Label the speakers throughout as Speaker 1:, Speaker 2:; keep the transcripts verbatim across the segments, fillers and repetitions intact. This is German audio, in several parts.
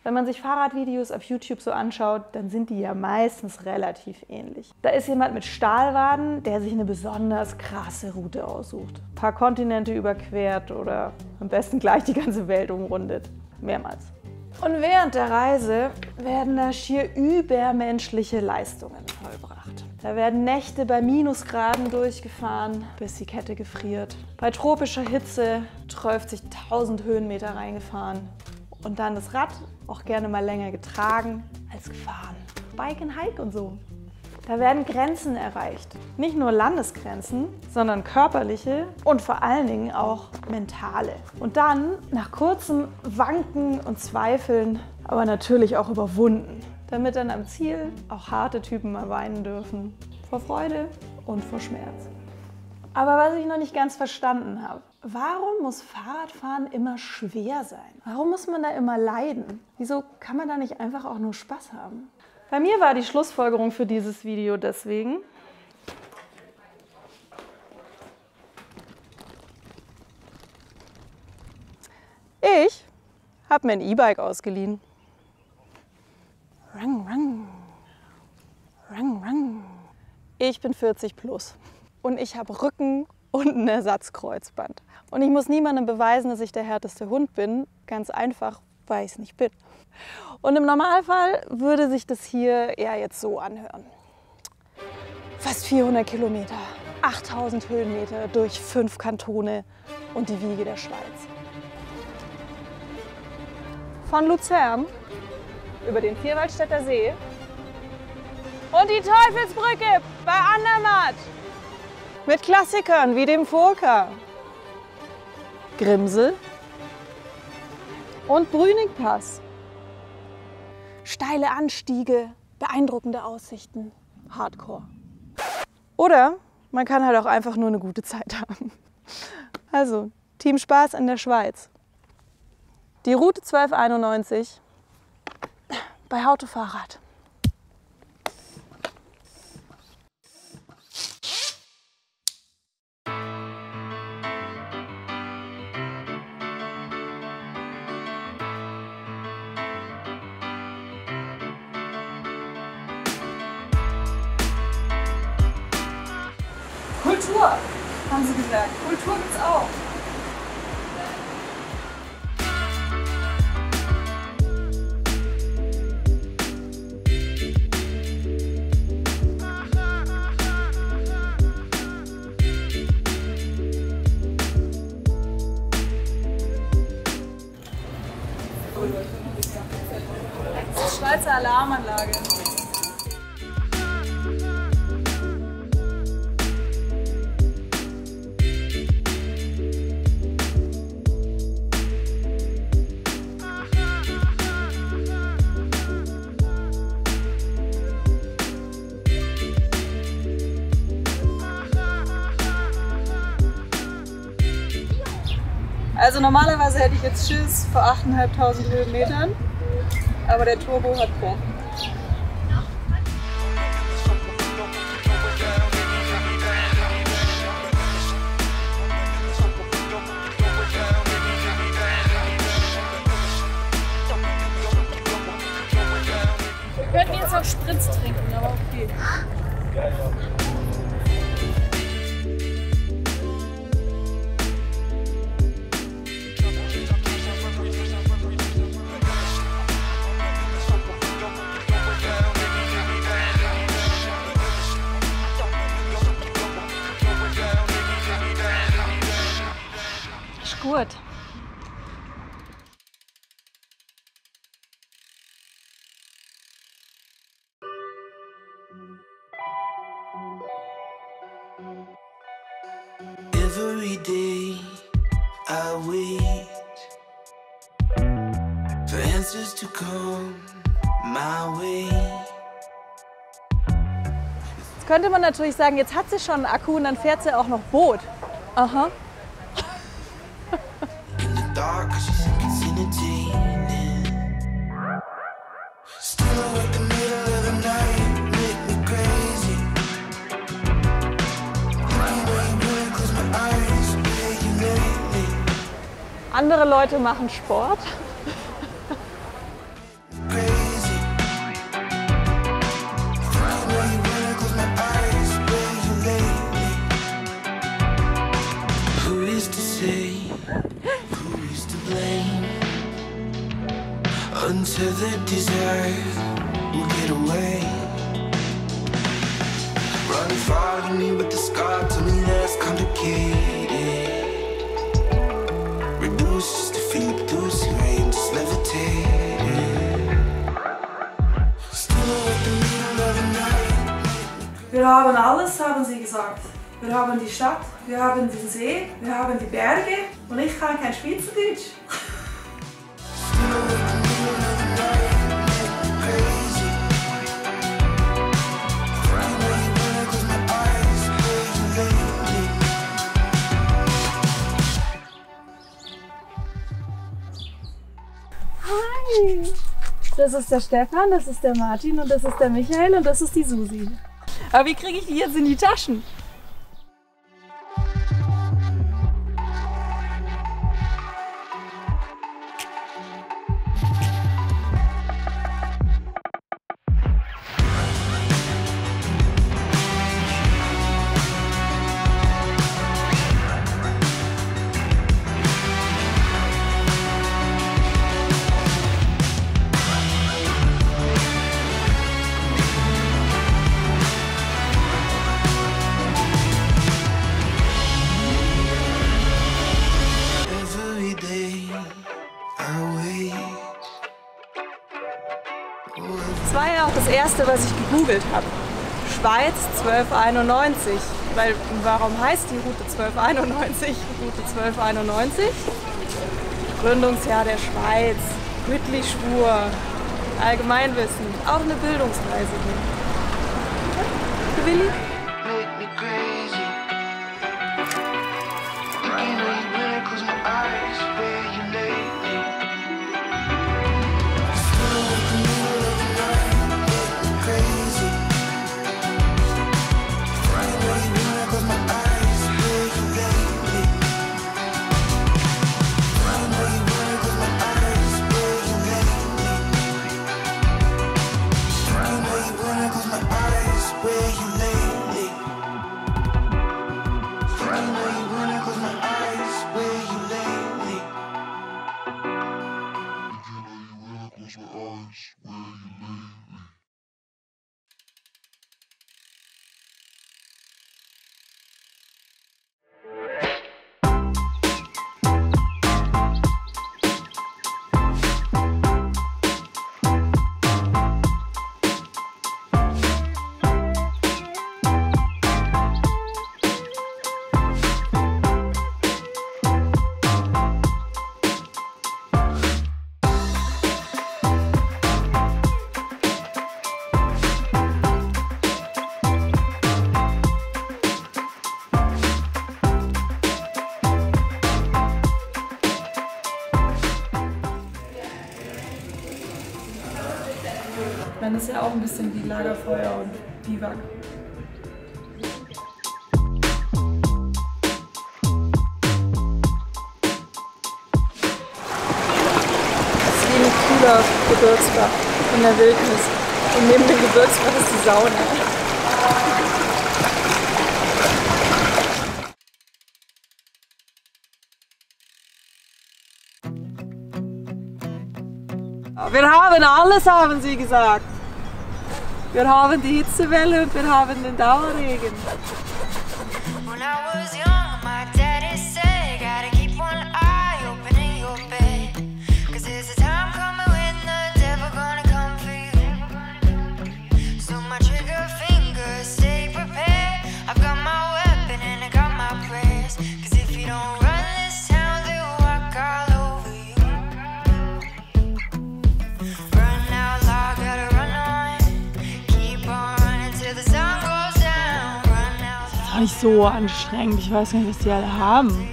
Speaker 1: Wenn man sich Fahrradvideos auf YouTube so anschaut, dann sind die ja meistens relativ ähnlich. Da ist jemand mit Stahlwaden, der sich eine besonders krasse Route aussucht. Ein paar Kontinente überquert oder am besten gleich die ganze Welt umrundet. Mehrmals. Und während der Reise werden da schier übermenschliche Leistungen vollbracht. Da werden Nächte bei Minusgraden durchgefahren, bis die Kette gefriert. Bei tropischer Hitze träuft sich tausend Höhenmeter reingefahren. Und dann das Rad auch gerne mal länger getragen als gefahren. Bike and Hike und so. Da werden Grenzen erreicht. Nicht nur Landesgrenzen, sondern körperliche und vor allen Dingen auch mentale. Und dann, nach kurzem Wanken und Zweifeln, aber natürlich auch überwunden. Damit dann am Ziel auch harte Typen mal weinen dürfen. Vor Freude und vor Schmerz. Aber was ich noch nicht ganz verstanden habe, warum muss Fahrradfahren immer schwer sein? Warum muss man da immer leiden? Wieso kann man da nicht einfach auch nur Spaß haben? Bei mir war die Schlussfolgerung für dieses Video deswegen: Ich habe mir ein E-Bike ausgeliehen. Rang, rang. Rang, rang. Ich bin vierzig plus und ich habe Rücken und ein Ersatzkreuzband. Und ich muss niemandem beweisen, dass ich der härteste Hund bin. Ganz einfach, weil ich es nicht bin. Und im Normalfall würde sich das hier eher jetzt so anhören. Fast vierhundert Kilometer, achttausend Höhenmeter durch fünf Kantone und die Wiege der Schweiz. Von Luzern über den Vierwaldstätter See und die Teufelsbrücke bei Andermatt. Mit Klassikern wie dem Furka, Grimsel und Brüningpass. Steile Anstiege, beeindruckende Aussichten, Hardcore. Oder man kann halt auch einfach nur eine gute Zeit haben. Also, Team Spaß in der Schweiz. Die Route zwölf einundneunzig bei Autofahrrad. Kultur, haben sie gesagt. Kultur gibt's auch. Das ist die Schweizer Alarmanlage. Also normalerweise hätte ich jetzt Schiss vor achttausendfünfhundert Höhenmetern, aber der Turbo hat Bock. Wir könnten jetzt auch Spritz trinken, aber okay. Gut.
Speaker 2: Every day I wait for answers to come my way.
Speaker 1: Jetzt könnte man natürlich sagen, jetzt hat sie schon einen Akku und dann fährt sie auch noch Boot. Aha.
Speaker 2: Dark, 'cause you think it's entertaining. Still at the middle of the night, make me crazy. Anyway, when I close my eyes, where you lately?
Speaker 1: Andere Leute machen Sport.
Speaker 2: until the desire will get away. Run, follow me with the scar, tell me that's complicated. Reduce just to feel it through the rain, just levitate. Still at the middle of the night.
Speaker 1: Wir haben alles, haben sie gesagt. Wir haben die Stadt, wir haben den See, wir haben die Berge und ich kann kein Schweizerdeutsch. Hi! Das ist der Stefan, das ist der Martin und das ist der Michael und das ist die Susi. Aber wie kriege ich die jetzt in die Taschen? Das war ja auch das erste, was ich gegoogelt habe. Schweiz zwölf einundneunzig. Weil, warum heißt die Route zwölf einundneunzig Route zwölf einundneunzig? Gründungsjahr der Schweiz, Whitley-Schwur, Allgemeinwissen, auch eine Bildungsreise. Für Willi? Dann ist ja auch ein bisschen wie Lagerfeuer und Biwak. Das ist wie ein cooler Gebirgsbach in der Wildnis. Und neben dem Gebirgsbach ist die Sauna. Wir haben alles, haben sie gesagt. Wir haben die Hitzewelle und wir haben den Dauerregen. Nicht so anstrengend. Ich weiß nicht, was die alle haben.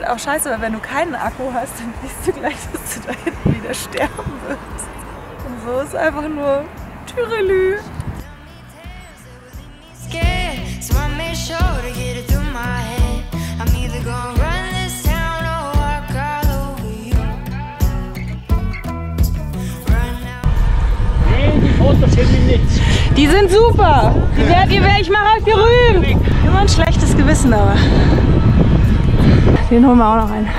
Speaker 1: halt auch scheiße, weil wenn du keinen Akku hast, dann siehst du gleich, dass du da hinten wieder sterben wirst. Und so ist einfach nur Tyrelü. Die sind super! Die werd, ihr werd, ich mache euch berühmt! Immer ein schlechtes Gewissen, aber den holen wir auch noch rein.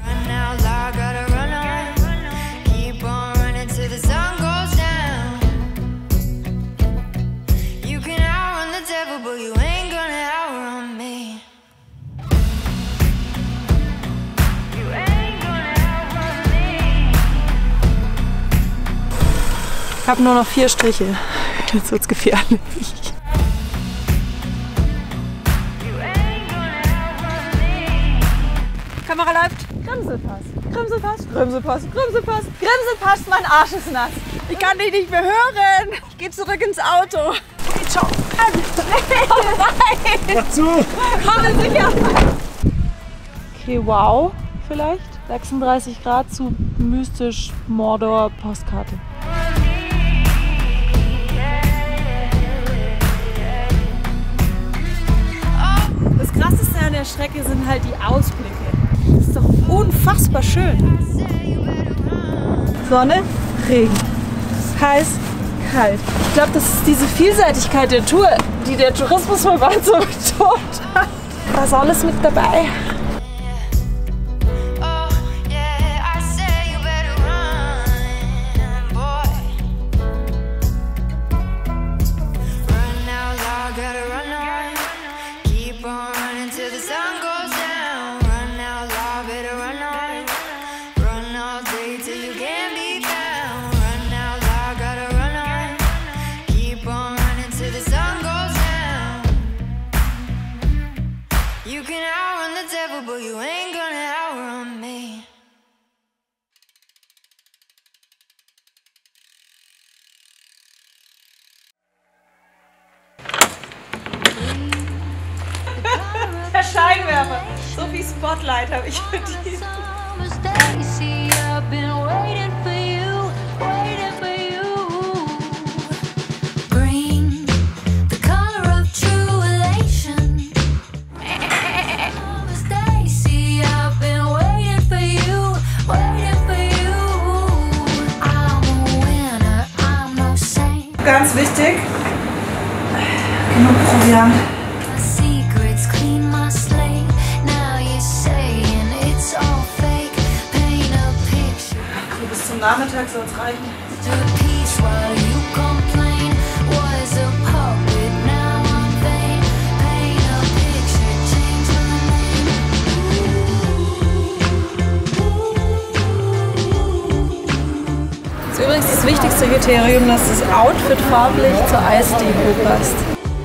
Speaker 1: Ich habe nur noch vier Striche. Jetzt wird's gefährlich. Kamera läuft. Grimselpass. Grimselpass. Grimselpass. Grimselpass. Grimselpass. Mein Arsch ist nass. Ich kann dich nicht mehr hören. Ich gehe zurück ins Auto. Okay, ciao. Nein.
Speaker 3: Dazu.
Speaker 1: Komm sicher. Okay, wow. Vielleicht. sechsunddreißig Grad zu mystisch Mordor Postkarte. Das Krasseste an der Strecke sind halt die Ausblicke. Das ist doch unfassbar schön. Sonne, Regen, heiß, kalt. Ich glaube, das ist diese Vielseitigkeit der Tour, die der Tourismusverband so betont hat. Da ist alles mit dabei. Der Scheinwerfer. So viel Spotlight habe ich verdient. Ganz wichtig, genug Proviant. So bis zum Nachmittag soll es reichen. Das ist übrigens das wichtigste Kriterium, dass das Outfit farblich zur Eisdeko passt.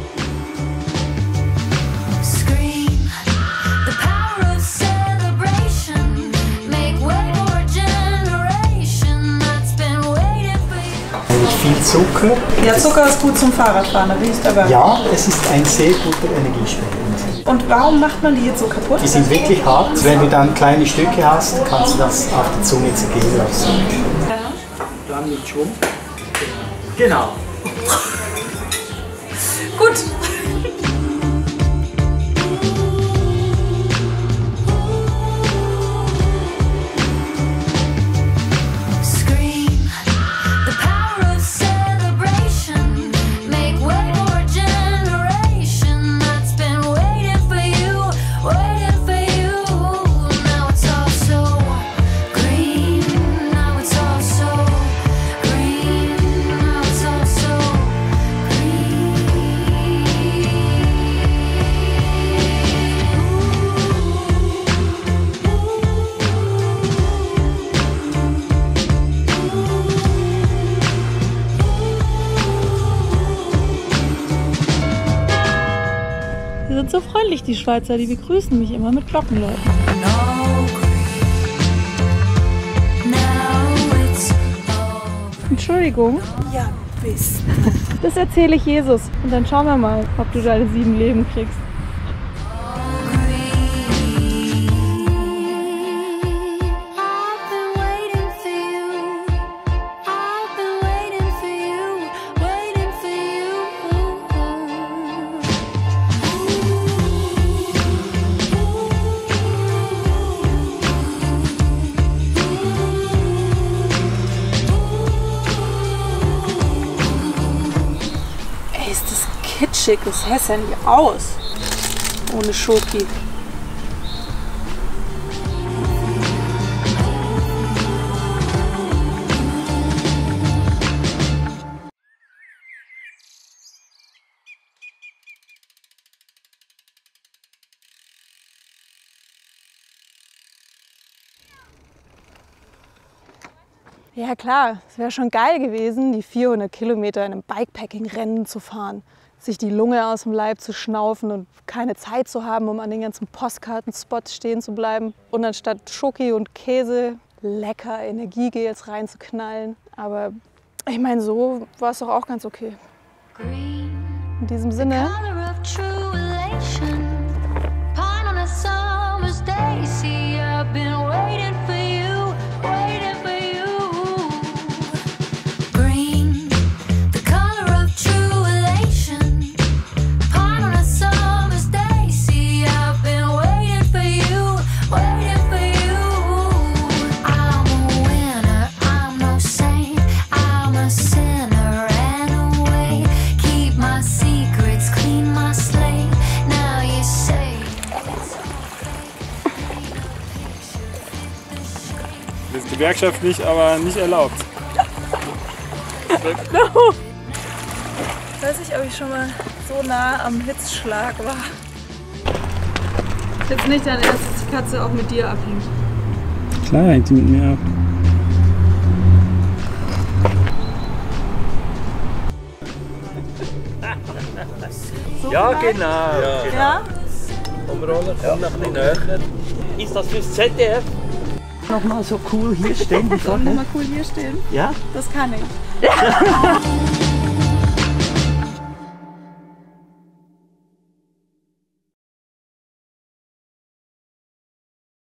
Speaker 3: Viel Zucker.
Speaker 1: Ja, Zucker ist gut zum Fahrradfahren, da bin ich dabei.
Speaker 3: Ja, es ist ein sehr guter Energiespender.
Speaker 1: Und warum macht man die jetzt so kaputt?
Speaker 3: Die sind wirklich hart. Wenn du dann kleine Stücke hast, kannst du das auf die Zunge zergehen lassen. Ja. Dann mit Schwung. Genau.
Speaker 1: Gut. Die sind so freundlich, die Schweizer, die begrüßen mich immer mit Glockenläuten. Entschuldigung. Ja, bist. Das erzähle ich Jesus und dann schauen wir mal, ob du deine sieben Leben kriegst. kitschig, das hält ja nicht aus. Ohne Schoki. Ja klar, es wäre schon geil gewesen, die vierhundert Kilometer in einem Bikepacking-Rennen zu fahren, sich die Lunge aus dem Leib zu schnaufen und keine Zeit zu haben, um an den ganzen Postkartenspots stehen zu bleiben und anstatt Schoki und Käse lecker Energiegels reinzuknallen. Aber ich meine, so war es doch auch ganz okay. In diesem Sinne.
Speaker 4: Das ist gewerkschaftlich, aber nicht erlaubt.
Speaker 1: No. Ich weiß nicht, ob ich schon mal so nah am Hitzschlag war. Jetzt nicht dein erstes, die Katze auch mit dir abhängt.
Speaker 4: Klar, hängt die mit mir ab.
Speaker 1: So
Speaker 5: Ja,
Speaker 1: vielleicht?
Speaker 5: genau. Ja, genau.
Speaker 1: Ja?
Speaker 5: Umroller, komm noch ein bisschen näher. Ist das fürs Z D F? Nochmal so cool hier stehen wie
Speaker 1: Sollen wir
Speaker 5: vorher?
Speaker 1: mal cool hier stehen?
Speaker 5: Ja?
Speaker 1: Das kann ich.